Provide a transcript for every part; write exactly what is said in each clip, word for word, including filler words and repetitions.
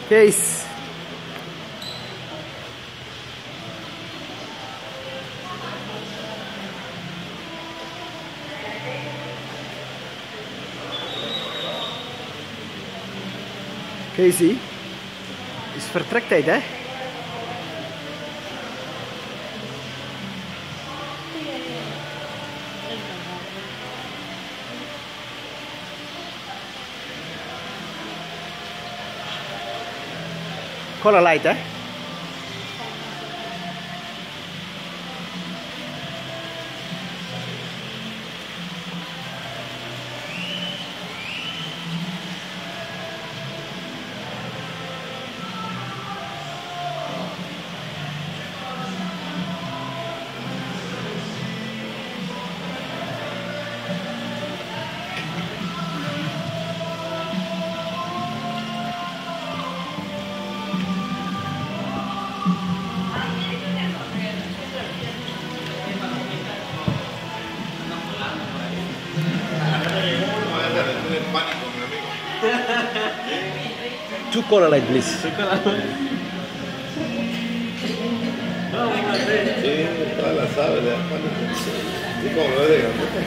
Case. Casey, is vertrektijd, hè? Color light, hè? Two color light, please. Sí, todas las aves de España. Sí, como lo es de grandote.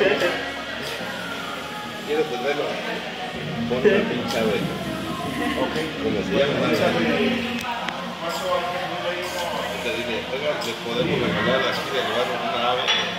¿Quieres tenerlo? Pon una pincha ave. Ok. Como se llama una ave. Te dije, oiga, les podemos regalar aquí del lugar una ave.